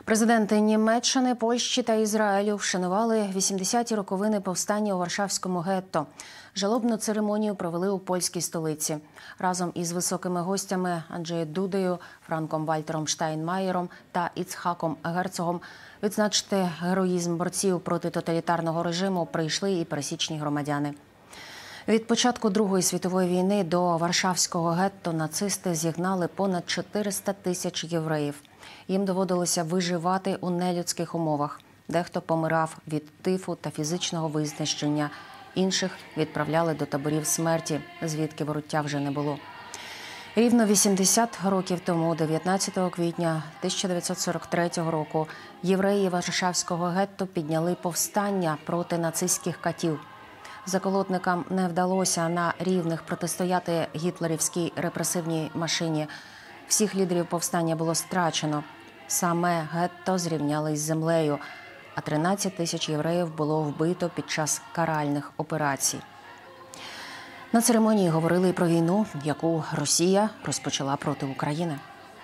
Президенти Німеччини, Польщі та Ізраїлю вшанували 80-ті роковини повстання у Варшавському гетто. Жалобну церемонію провели у польській столиці. Разом із високими гостями Анджеєм Дудою, Франком Вальтером Штайнмаєром та Іцхаком Герцогом відзначити героїзм борців проти тоталітарного режиму прийшли і пересічні громадяни. Від початку Другої світової війни до Варшавського гетто нацисти зігнали понад 400 тисяч євреїв. Їм доводилося виживати у нелюдських умовах. Дехто помирав від тифу та фізичного виснаження, інших відправляли до таборів смерті, звідки вороття вже не було. Рівно 80 років тому, 19 квітня 1943 року, євреї Варшавського гетто підняли повстання проти нацистських катів. Заколотникам не вдалося на рівних протистояти гітлерівській репресивній машині. Всіх лідерів повстання було страчено. Саме гетто зрівняли із землею, а 13 тисяч євреїв було вбито під час каральних операцій. На церемонії говорили і про війну, яку Росія розпочала проти України.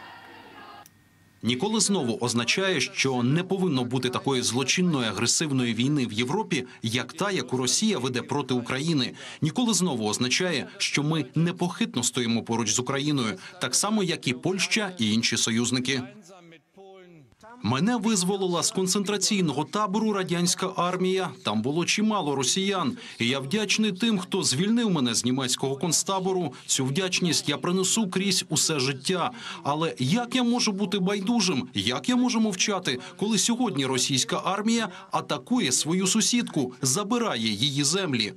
Ніколи знову означає, що не повинно бути такої злочинної агресивної війни в Європі, як та, яку Росія веде проти України. Ніколи знову означає, що ми непохитно стоїмо поруч з Україною, так само, як і Польща і інші союзники. Мене визволила з концентраційного табору радянська армія. Там було чимало росіян. І я вдячний тим, хто звільнив мене з німецького концтабору. Цю вдячність я принесу крізь усе життя. Але як я можу бути байдужим? Як я можу мовчати, коли сьогодні російська армія атакує свою сусідку, забирає її землі?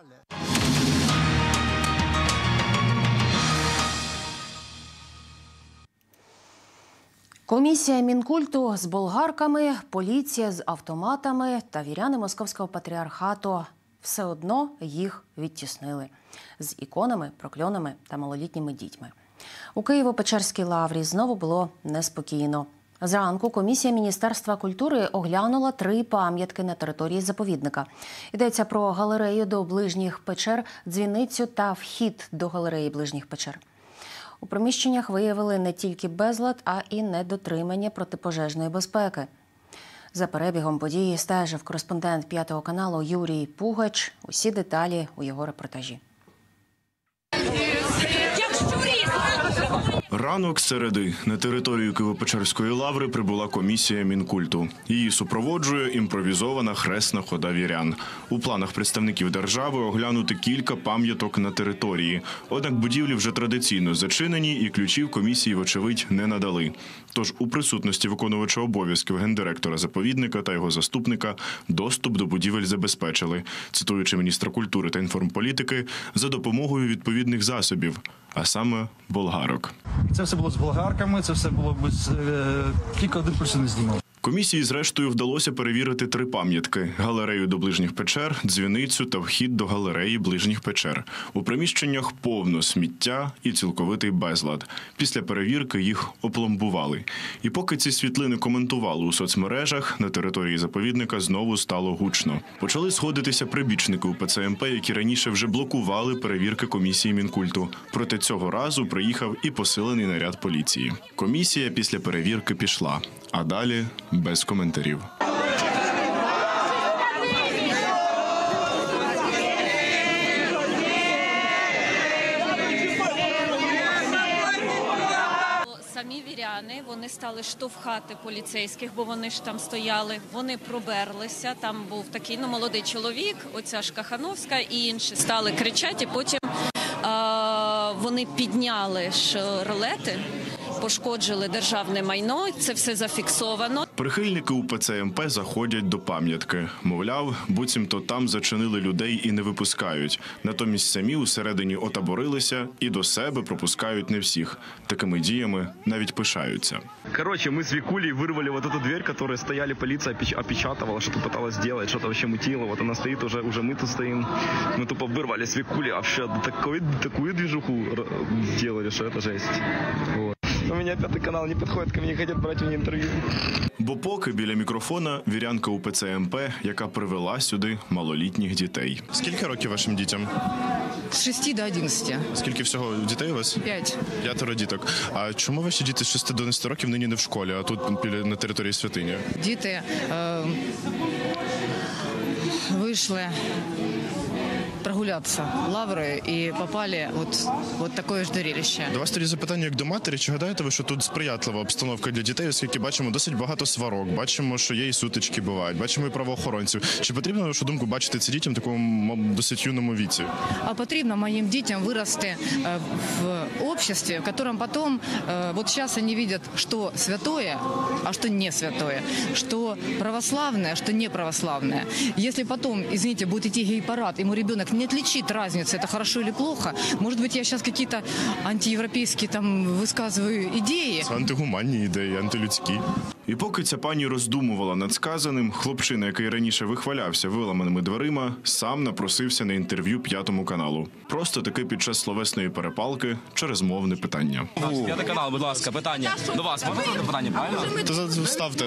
Комісія Мінкульту з болгарками, поліція з автоматами та віряни Московського патріархату все одно їх відтіснили. З іконами, прокльонами та малолітніми дітьми. У Києво-Печерській лаврі знову було неспокійно. Зранку комісія Міністерства культури оглянула 3 пам'ятки на території заповідника. Йдеться про галерею до ближніх печер, дзвіницю та вхід до галереї ближніх печер. У приміщеннях виявили не тільки безлад, а і недотримання протипожежної безпеки. За перебігом події стежив кореспондент 5 каналу Юрій Пугач. Усі деталі у його репортажі. Ранок середи. На територію Києво-Печерської лаври прибула комісія Мінкульту. Її супроводжує імпровізована хресна хода вірян. У планах представників держави оглянути кілька пам'яток на території. Однак будівлі вже традиційно зачинені і ключів комісії, вочевидь, не надали. Тож у присутності виконувача обов'язків гендиректора заповідника та його заступника доступ до будівель забезпечили, цитуючи міністра культури та інформполітики, за допомогою відповідних засобів, а саме болгарок. Це все було з болгарками, це все було без... Тільки один плюс не знімав. Комісії, зрештою, вдалося перевірити 3 пам'ятки – галерею до ближніх печер, дзвіницю та вхід до галереї ближніх печер. У приміщеннях повно сміття і цілковитий безлад. Після перевірки їх опломбували. І поки ці світлини коментували у соцмережах, на території заповідника знову стало гучно. Почали сходитися прибічники УПЦ МП, які раніше вже блокували перевірки комісії Мінкульту. Проте цього разу приїхав і посилений наряд поліції. Комісія після перевірки пішла. А далі без коментарів. Самі віряни, вони стали штовхати поліцейських, бо вони ж там стояли, вони проберлися, там був такий молодий чоловік, оця ж Кахановська і інші стали кричати, і потім вони підняли ролети, пошкоджили державне майно, це все зафіксовано. Прихильники УПЦ МП заходять до пам'ятки. Мовляв, буцімто там зачинили людей і не випускають. Натомість самі усередині отаборилися і до себе пропускають не всіх. Такими діями навіть пишаються. Короче, мы с Викулей вырвали вот эту дверь, которая стояли, полиция опечатывала, что-то пыталась сделать, что-то вообще мутило. Вот она стоит, уже мы тут стоим. Мы тупо вырвали с Викулей, а вообще такую движуху сделали, что это жесть. Вот. У меня 5 канал не підходить, ко мені хочуть брати у інтерв'ю. Бо поки біля мікрофона вірянка УПЦ МП, яка привела сюди малолітніх дітей. Скільки років вашим дітям? С 6 до 11. Скільки всього дітей у вас? 5. 5 діток. А чому ваші діти з 6 до 11 років нині не в школі, а тут на території святині? Діти вийшли прогулятися Лаври і попали от таке ж зрелище. До вас тоді запитання як до матері. Чи гадаєте ви, що тут сприятлива обстановка для дітей, оскільки бачимо досить багато сварок, бачимо, що є і сутички бувають, бачимо і правоохоронців. Чи потрібно, на вашу думку, бачити це дітям в такому досить юному віці? А потрібно моїм дітям вирости в обществі, в якому потім, от зараз вони бачать, що святое, а що не святое, що православне, а що не православне. Якщо потім, извините, буде йти гей-парад, йому ребенок не отличит разницу, это хорошо или плохо. Может быть, я сейчас какие-то антиевропейские там высказываю идеи. Це антигуманні ідеї, антилюдські. І поки ця пані роздумувала над сказаним, хлопчина, який раніше вихвалявся виламаними дверима, сам напросився на інтерв'ю П'ятому каналу. Просто таки під час словесної перепалки через мовне питання. П'ятий канал, будь ласка, питання до вас. Можна задати питання, правильно? То ставте.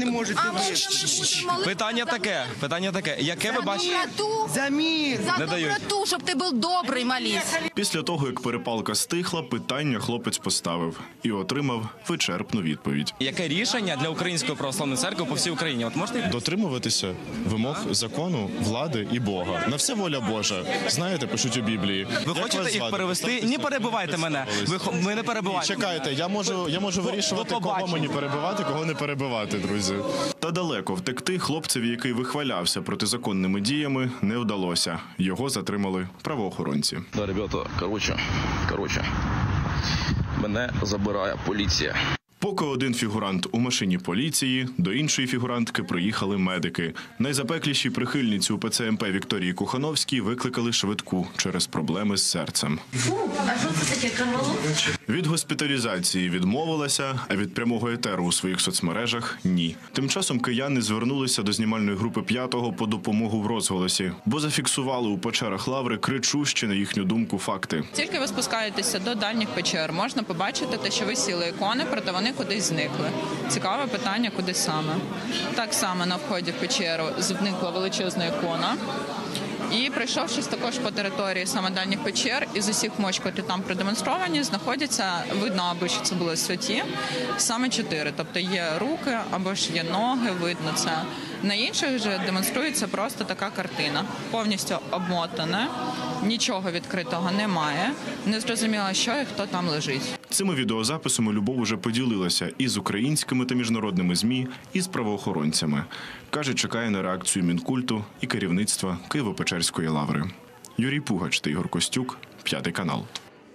Питання таке. Яке ви бачите? За мир! Не За дають. доброту, щоб ти був добрий, молись. Після того, як перепалка стихла, питання хлопець поставив і отримав вичерпну відповідь. Яке рішення для Української православної церкви по всій Україні? От можете Дотримуватися вимог закону, влади і Бога. На все воля Божа. Знаєте, пишуть у Біблії. ви хочете їх перевести? Не перебивайте мене. Ви не перебивайте. Чекайте, я можу вирішувати, кого мені перебивати, кого не перебивати, друзі. Та далеко втекти хлопцеві, який вихвалявся протизаконними діями, не вдалося. Його затримали правоохоронці. Да, ребята, короче, мене забирає поліція. Поки один фігурант у машині поліції, до іншої фігурантки приїхали медики. Найзапекліші прихильниці УПЦ МП Вікторії Кохановській викликали швидку через проблеми з серцем. А що це таке, камало? Від госпіталізації відмовилася, а від прямого етеру у своїх соцмережах – ні. Тим часом кияни звернулися до знімальної групи «П'ятого» по допомогу в розголосі, бо зафіксували у печерах Лаври кричущі, на їхню думку, факти. Тільки ви спускаєтеся до дальніх печер, можна побачити те, що висіли ікони, проте вони кудись зникли. Цікаве питання, куди саме. Так само на вході в печеру зникла величезна ікона. І пройшовшись також по території саме дальніх печер, із усіх мощ, які там продемонстровані, знаходяться, видно, або що це були святі, саме 4. Тобто є руки, або ж є ноги, видно це. На інших же демонструється просто така картина. Повністю обмотане, нічого відкритого немає, не зрозуміло, що і хто там лежить. Цими відеозаписами Любов уже поділилася і з українськими та міжнародними ЗМІ, і з правоохоронцями. Каже, чекає на реакцію Мінкульту і керівництва Києво-Печерської лаври. Юрій Пугач та Ігор Костюк, П'ятий канал.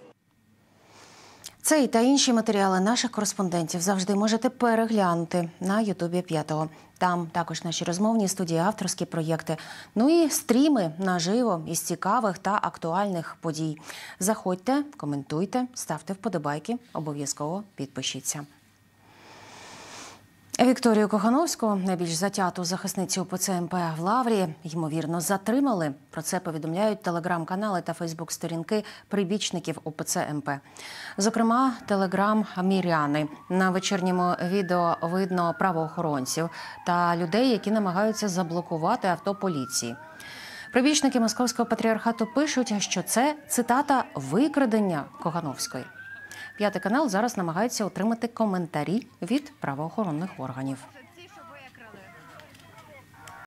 Цей та інші матеріали наших кореспондентів завжди можете переглянути на Ютубі П'ятого. Там також наші розмовні студії, авторські проєкти, ну і стріми наживо із цікавих та актуальних подій. Заходьте, коментуйте, ставте вподобайки, обов'язково підпишіться. Вікторію Кохановську, найбільш затяту захисницю УПЦ МП в Лаврі, ймовірно, затримали. Про це повідомляють телеграм-канали та фейсбук-сторінки прибічників УПЦ МП. Зокрема, телеграм-міряни. На вечірньому відео видно правоохоронців та людей, які намагаються заблокувати авто поліції. Прибічники Московського патріархату пишуть, що це, цитата, «викрадення Кохановської». П'ятий канал зараз намагається отримати коментарі від правоохоронних органів.